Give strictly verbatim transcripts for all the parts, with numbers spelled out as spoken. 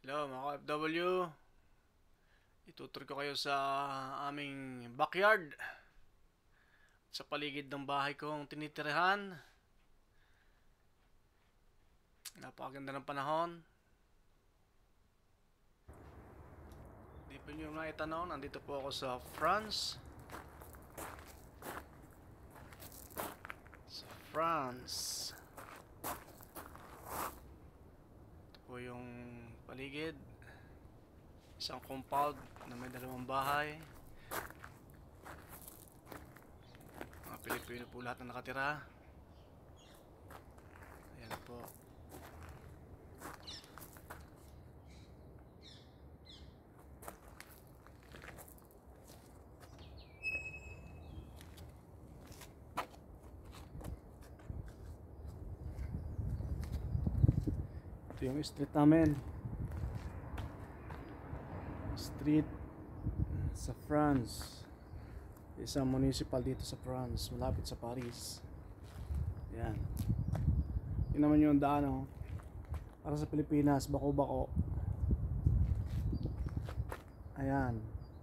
Hello mga ka-F W. Itutur ko kayo sa aming backyard, sa paligid ng bahay kong tinitirahan. Napakaganda ng panahon. Di pa nyo maitanong, nandito po ako sa France. Sa France. Ito po yung paligid. Isang compound na may dalawang bahay. Mga Pilipino po lahat na nakatira. Ayan po. Ito yung street namin. Street sa France. Isang municipal dito sa France, malapit sa Paris. Yan. Yun naman yung daan, oh. Para sa Pilipinas, bako-bako. Ayan.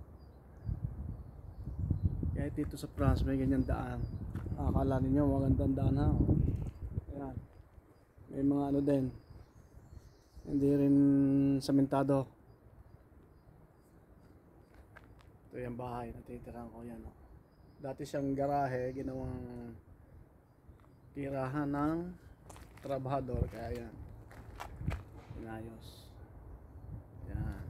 Kahit dito sa France may ganyan daan. Akala ninyo magandang daan, ha. Ayan. May mga ano din. Hindi rin samentado. Ito yung bahay na titirahan ko, yan, oh. Dati siyang garahe, ginawang tirahan ng trabahador, kaya yan, inayos. Yan.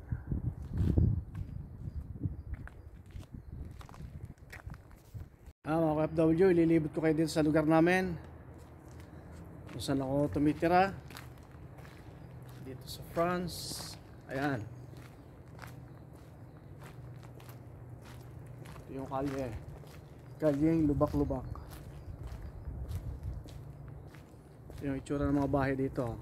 Ah, mga ka-F W, ililibot ko kayo dito sa lugar namin kung saan ako tumitira dito sa France. Ayan. Ito yung kalye. Kalyeng lubak-lubak. Ito yung itsura ng mga bahay dito.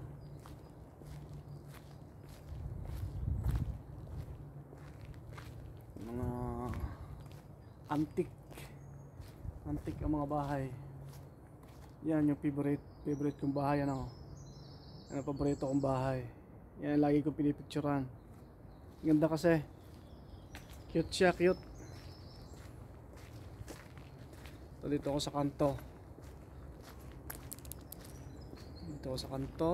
Mga antique. Antique ang mga bahay. Yan yung favorite, favorite kong bahay, ano. Yan ang paborito kong bahay. Yan lagi kong pinipicturan. Ganda kasi. Cute siya, cute. So, dito ako sa kanto. Dito ako sa kanto.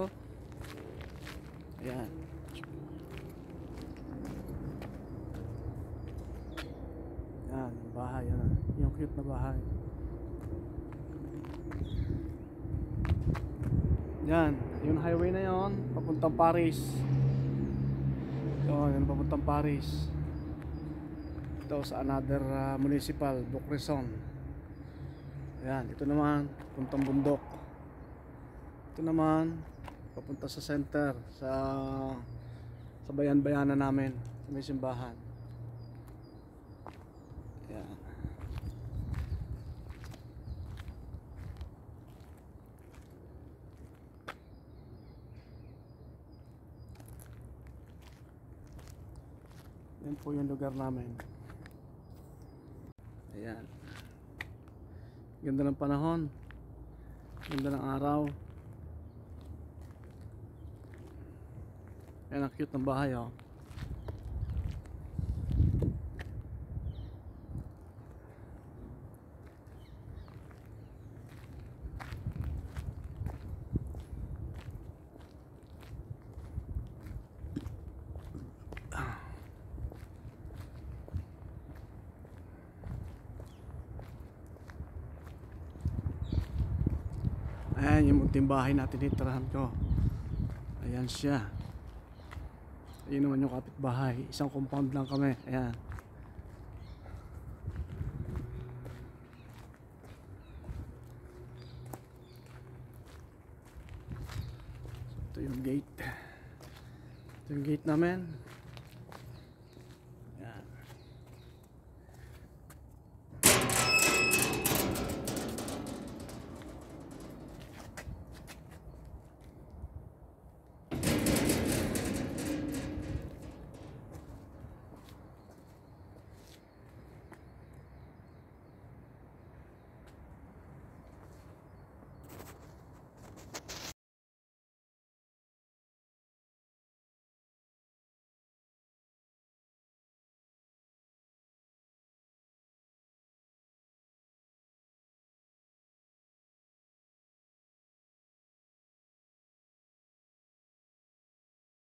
Ayan. Ayan, yung bahay. Yan, yung cute na bahay. Yan, yung highway na yon papuntang Paris. Ito, yun papuntang Paris. Ito sa another uh, municipal, Bocresson. Ayan, ito naman papuntang bundok. Ito naman papunta sa center, sa sa bayan-bayanan namin, sa may simbahan. Ayan. Yan po yung lugar namin. Ayan. Ganda ng panahon. Ganda ng araw. Ayan ang cute ng bahay, oh. Ayan yung munting bahay na tinitirahan ko. Ayan siya. Ayun naman yung kapitbahay. Isang compound lang kami. Ayan. So, ito yung gate. Ito yung gate namin.